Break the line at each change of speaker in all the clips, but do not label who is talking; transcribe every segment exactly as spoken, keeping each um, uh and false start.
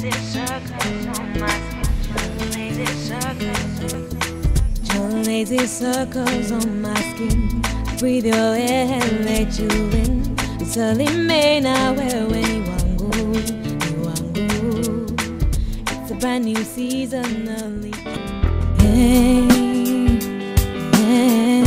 Lazy circles on my skin. Breathe your air and let you in. Salimena wewe ni wangu, ni wangu. It's a brand new season early. Hey, hey,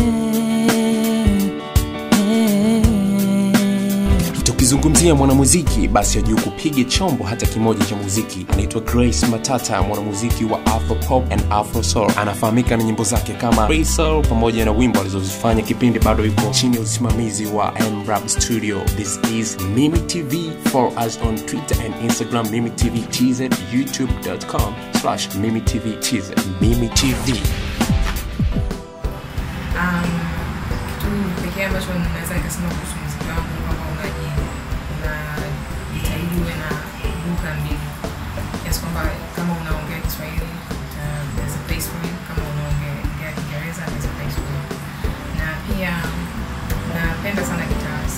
hey.
Tukizungumzia mwanamuziki basi ajue kupiga chombo hata kimoja cha muziki. Anaitwa Grace MATATA, mwanamuziki wa Afro Pop and Afro Soul. Anafahamika na nyimbo zake kama Free Soul pamoja na wimbo alizozifanya kipindi bado yuko chini ya usimamizi wa M Rap Studio. This is MimiTv. Follow us on Twitter and Instagram, MimiTvTZ, youtube dot com slash MimiTvTZ. MimiTv.
Um, kitu pekee ambacho naweza nikasema kuhusu muziki wangu kwamba unaji unajitahidi uwe na lugha mbili. Yes, kwamba kama unaongea Kiswahili, uh, there's a place for you. Kama unaongea Kiingereza, there's a place for you. Na pia napenda sana guitars.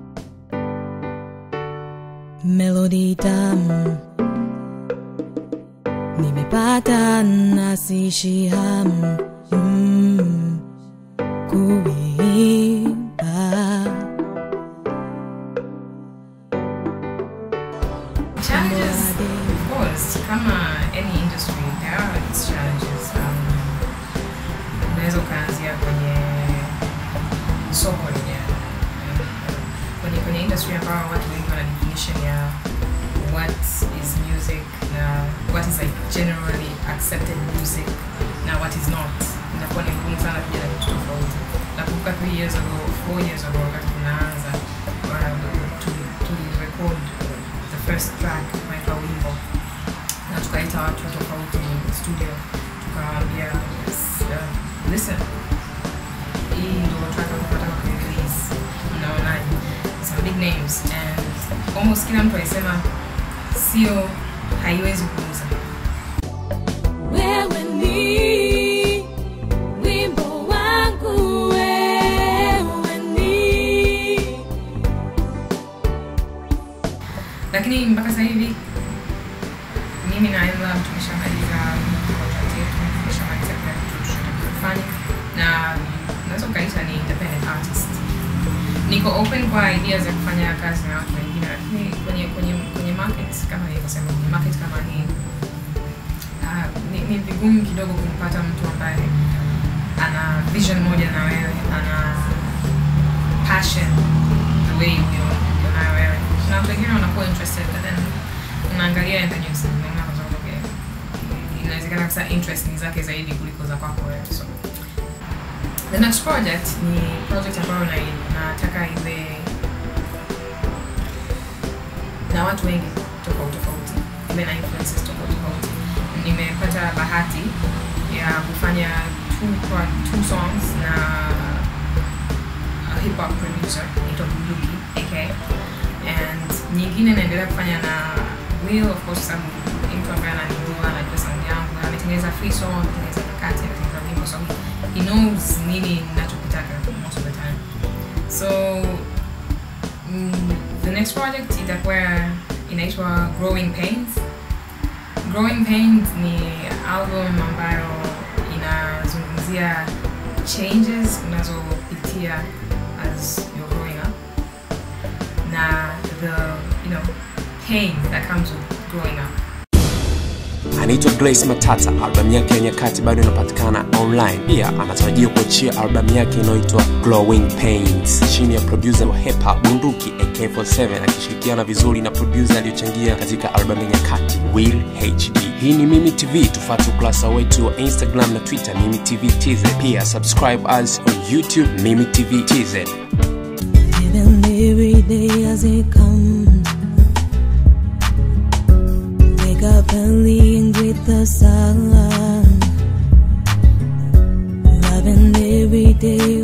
Melody tamu nimepata na siishi hamu mm, kuimba.
Challenges, of course, kama any industry, there are its challenges. Um, unaweza ukaanzia kwenye soko lenyewe. Kwenye kwenye industry ambao watu wengi wana definition ya what is music na what is like generally accepted music na what is not. Inakuwa ni ngumu sana kujua kitu tofauti. Nakumbuka three years ago, four years ago wakati tunaanza to to record the first track kwa wimbo. Na tukaita watu tofauti studio. Tukawaambia uh, listen. Hii ndio track tunataka ku-release. Unaonaje? Some big names and almost kila mtu alisema sio haiwezi kuuza.
Wewe ni wimbo wangu, wewe ni.
Lakini mpaka sasa hivi mimi na Ella tumeshamaliza contract yetu, tumeshamaliza kila kitu tunachofanya na naweza kukaita ni independent artist. Niko open kwa ideas za kufanya kazi na watu wengine, lakini kwenye kwenye kwenye market kama nilivyosema, kwenye market kama hii uh, ni, ni vigumu kidogo kumpata mtu ambaye ana vision moja na wewe, ana passion the way you na wewe. Na watu wengine wanakuwa interested but then unaangalia in the news unaona kwa sababu okay, inawezekana kasa interest ni zake zaidi kuliko za kwako wewe. So the next project ni project ambayo na nataka iwe na watu wengi tofauti tofauti, iwe na influences tofauti tofauti. Nimepata bahati ya kufanya two, two songs na a hip hop producer anaitwa Bunduki A K, and nyingine naendelea kufanya na Will, of course, some mtu ambaye ananijua anajua sound yangu, ametengeneza free song, ametengeneza kati, ametengeneza wimbo, so he knows nini ninachotaka most of the time. So mm, the next project itakuwa inaitwa Growing Pains. Growing Pains ni album ambayo inazungumzia changes unazopitia as you're growing up na the you know pain that comes with growing up.
Anaitwa Grace MATATA. Album yake ya Nyakati bado inapatikana online. Pia anatarajia kuachia album yake inayoitwa Growing Pains chini ya producer wa hip hop Bunduki A K forty-seven akishirikiana vizuri na producer aliyochangia katika album ya Nyakati, Will H D. Hii ni MimiTv. Tufuate ukurasa wetu wa Instagram na Twitter, MimiTvTZ. Pia subscribe us on YouTube, MimiTvTZ.
Living every day as it comes. Wake up early and greet the sun. Loving every day